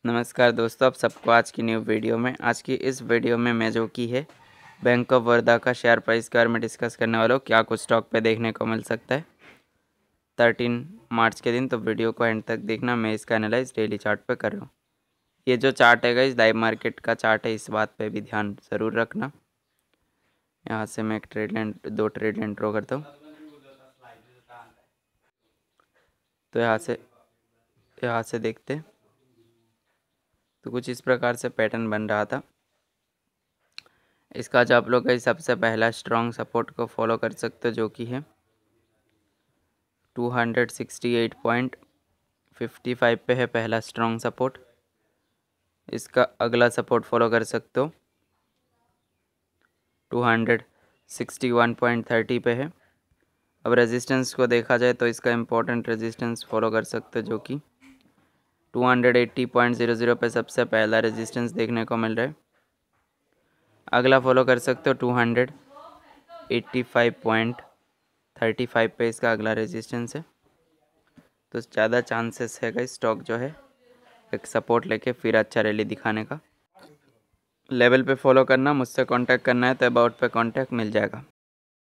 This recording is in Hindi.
नमस्कार दोस्तों, आप सबको आज की न्यू वीडियो में आज की इस वीडियो में मैं जो कि है बैंक ऑफ बड़ौदा का शेयर प्राइस के बारे में डिस्कस करने वाला हूँ। क्या कुछ स्टॉक पे देखने को मिल सकता है 13 मार्च के दिन, तो वीडियो को एंड तक देखना। मैं इसका एनालाइज डेली चार्ट पे कर रहा हूँ। ये जो चार्ट है इस लाइव मार्केट का चार्ट है, इस बात पे भी ध्यान ज़रूर रखना। यहाँ से मैं दो ट्रेड लाइन ड्रॉ करता हूँ। तो यहाँ से देखते हैं तो कुछ इस प्रकार से पैटर्न बन रहा था। इसका जो आप लोग है सबसे पहला स्ट्रॉन्ग सपोर्ट को फॉलो कर सकते हो, जो कि है 268.55 पे है पहला स्ट्रॉन्ग सपोर्ट। इसका अगला सपोर्ट फॉलो कर सकते हो 261.30 पे है। अब रेजिस्टेंस को देखा जाए तो इसका इम्पोर्टेंट रेजिस्टेंस फॉलो कर सकते हो, जो कि 280.00 पे सबसे पहला रेजिस्टेंस देखने को मिल रहा है। अगला फॉलो कर सकते हो 285.35 पे इसका अगला रेजिस्टेंस है। तो ज़्यादा चांसेस है कि स्टॉक जो है एक सपोर्ट लेके फिर अच्छा रैली दिखाने का। लेवल पे फॉलो करना, मुझसे कांटेक्ट करना है तो अबाउट पे कांटेक्ट मिल जाएगा।